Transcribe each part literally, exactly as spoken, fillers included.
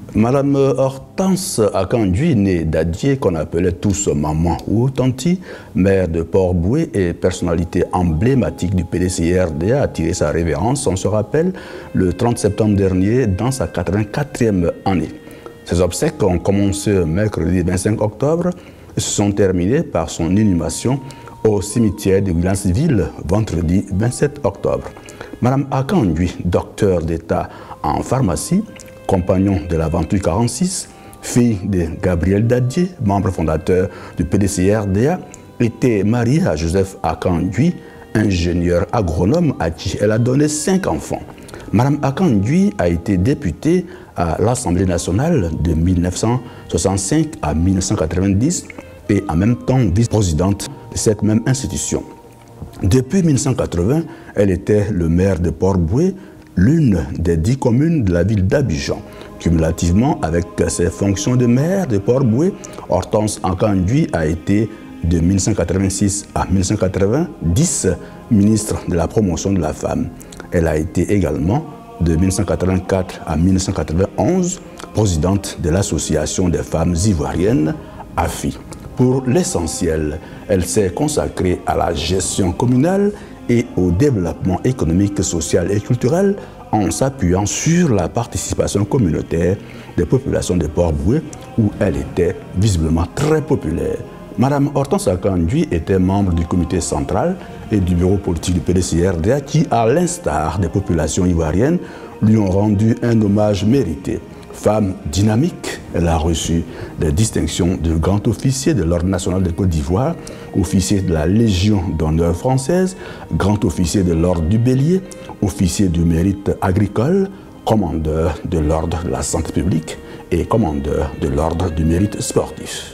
Madame Hortense Akandui, née d'Adié, qu'on appelait tous maman ou tanti, maire de Port-Boué et personnalité emblématique du P D C R D A, a tiré sa révérence, on se rappelle, le trente septembre dernier, dans sa quatre-vingt-quatrième année. Ses obsèques ont commencé mercredi vingt-cinq octobre et se sont terminées par son inhumation au cimetière de Guilhansville, vendredi vingt-sept octobre. Madame Akandui, docteur d'État en pharmacie, compagnon de l'aventure quarante-six, fille de Gabriel Dadié, membre fondateur du P D C R D A, était mariée à Joseph Akandui, ingénieur agronome à qui elle a donné cinq enfants. Madame Akandui a été députée à l'Assemblée nationale de mille neuf cent soixante-cinq à mille neuf cent quatre-vingt-dix et en même temps vice-présidente de cette même institution. Depuis mille neuf cent quatre-vingts, elle était le maire de Port-Boué, l'une des dix communes de la ville d'Abidjan. Cumulativement, avec ses fonctions de maire de Port-Boué, Hortense Akandui a été de mille neuf cent quatre-vingt-six à mille neuf cent quatre-vingt-dix ministre de la promotion de la femme. Elle a été également de mille neuf cent quatre-vingt-quatre à mille neuf cent quatre-vingt-onze présidente de l'Association des femmes ivoiriennes, A F I. Pour l'essentiel, elle s'est consacrée à la gestion communale et au développement économique, social et culturel en s'appuyant sur la participation communautaire des populations de Port-Boué où elle était visiblement très populaire. Madame Hortense Akandui était membre du comité central et du bureau politique du P D C R D A qui, à l'instar des populations ivoiriennes, lui ont rendu un hommage mérité. Femme dynamique, elle a reçu des distinctions de grand officier de l'Ordre national de Côte d'Ivoire, officier de la Légion d'honneur française, grand officier de l'Ordre du Bélier, officier du mérite agricole, commandeur de l'Ordre de la santé publique et commandeur de l'Ordre du mérite sportif.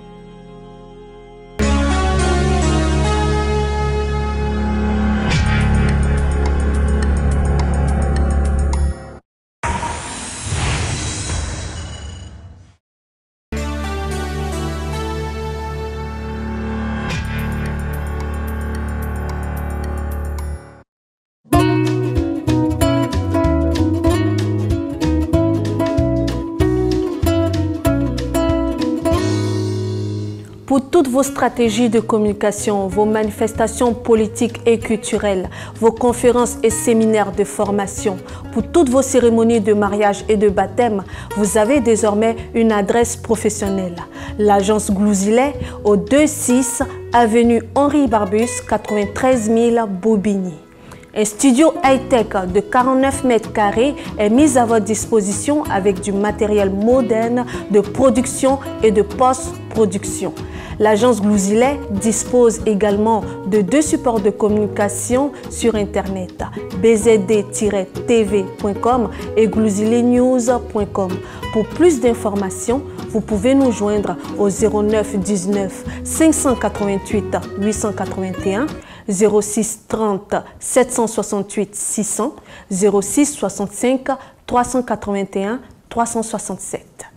Pour toutes vos stratégies de communication, vos manifestations politiques et culturelles, vos conférences et séminaires de formation, pour toutes vos cérémonies de mariage et de baptême, vous avez désormais une adresse professionnelle. L'agence Glouzilet au deux six avenue Henri Barbus, quatre-vingt-treize mille Bobigny. Un studio high-tech de quarante-neuf mètres carrés est mis à votre disposition avec du matériel moderne de production et de post-production. L'agence Glouzilet dispose également de deux supports de communication sur Internet, b z d tiret t v point com et glouzilet news point com. Pour plus d'informations, vous pouvez nous joindre au zéro neuf dix-neuf cinq cent quatre-vingt-huit huit cent quatre-vingt-un, zéro six trente sept cent soixante-huit six cents, zéro six soixante-cinq trois cent quatre-vingt-un trois cent soixante-sept.